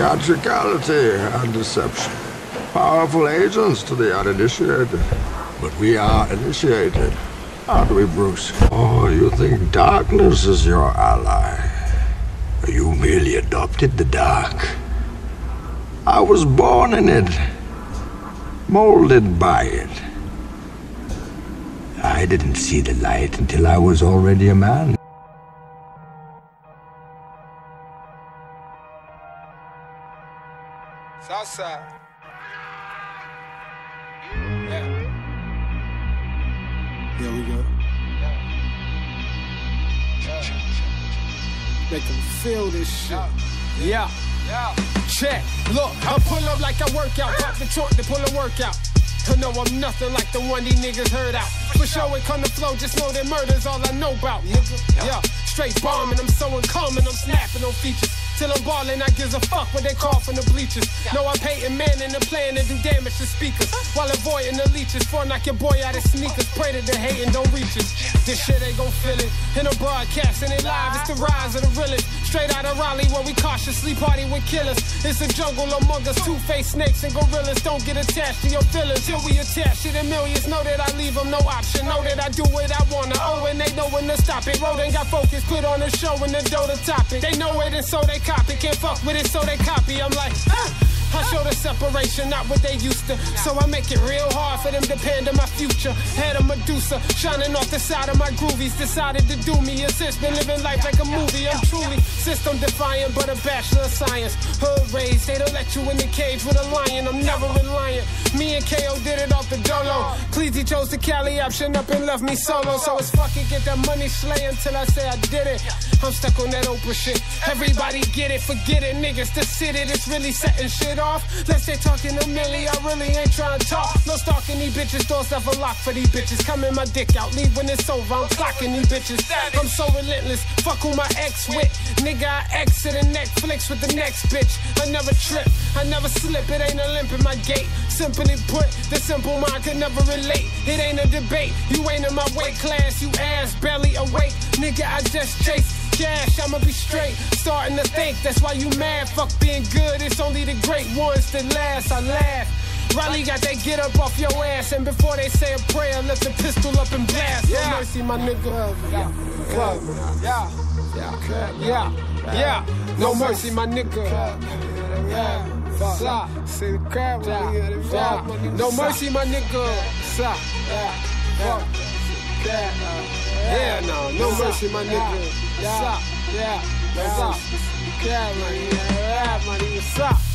theatricality and deception. Powerful agents to the uninitiated. But we are initiated, aren't we, Bruce? Oh, you think darkness is your ally? You merely adopted the dark. I was born in it, molded by it. I didn't see the light until I was already a man. Southside. There we go. Make them feel this shit. Yeah. Check. Look, I pull up like I work out. Pop the trunk to pull a workout. I know I'm nothing like the one these niggas heard out. For sure it come to flow, just know that murder's all I know about, nigga. Yeah, straight bombing, I'm so uncommon, I'm snapping on features. Till I'm ballin', I gives a fuck what they call from the bleachers. No, I'm hating man in the plan to do damage to speakers. While avoiding the leeches, for knock your boy out his sneakers. Pray that the hating don't reach us. This shit ain't gon' feel it. In a broadcast and it live, it's the rise of the realest. Straight out of Raleigh where we cautiously party with killers. It's a jungle among us, two-faced snakes and gorillas. Don't get attached to your feelings. Till we attach to the millions, know that I leave them no option. Know that I do what I wanna. Oh, and they know when to stop it. Rodin got focus, put on a show and the dough to top it. They know it and so they copy. Can't fuck with it, so they copy. I'm like, I show the separation, not what they used to. So I make it real hard for them to pander my future. Had a Medusa shining off the side of my groovies. Decided to do me assist, been living life like a movie. I'm truly system defiant, but a bachelor of science. Hood raised, they don't let you in the cage with a lion. I'm never reliant. Me and KO did it off the dolo. Cleezy chose the Cali option up and left me solo. So it's fucking get that money slay until I say I did it. I'm stuck on that Oprah shit. Everybody get it, forget it, niggas. The city that's really setting shit off. Let's say talking a milli, I really ain't trying to talk. No stalking these bitches, doors never lock for these bitches. Coming my dick out, leave when it's over, I'm clocking these bitches. I'm so relentless, fuck who my ex with. Nigga, I exit and Netflix with the next bitch. I never trip, I never slip, it ain't a limp in my gait. Simply put, the simple mind can never relate. It ain't a debate, you ain't in my weight class, you ass barely awake. Nigga, I just chase cash, I'ma be straight. Starting to think, that's why you mad. Fuck being good, it's only the great ones that last. I laugh. Riley got that get up off your ass, and before they say a prayer, lift the pistol up and blast. No mercy, my nigga. Yeah. No mercy, my nigga. No mercy, my nigga. Yeah, no mercy, my nigga. Yeah, money, money,